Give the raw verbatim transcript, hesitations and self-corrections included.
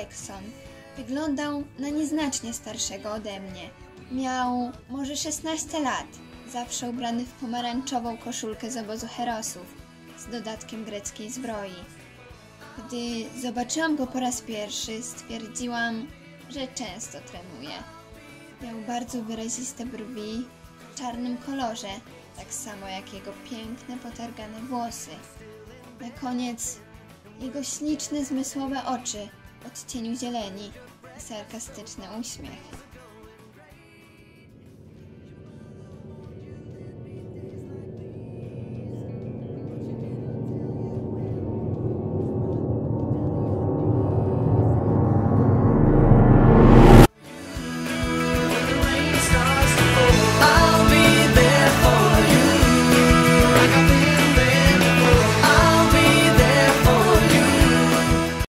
Jackson. Wyglądał na nieznacznie starszego ode mnie. Miał może szesnaście lat, zawsze ubrany w pomarańczową koszulkę z obozu Herosów, z dodatkiem greckiej zbroi. Gdy zobaczyłam go po raz pierwszy, stwierdziłam, że często trenuje. Miał bardzo wyraziste brwi w czarnym kolorze, tak samo jak jego piękne, potargane włosy. Na koniec jego śliczne, zmysłowe oczy w odcieniu zieleni i sarkastyczny uśmiech.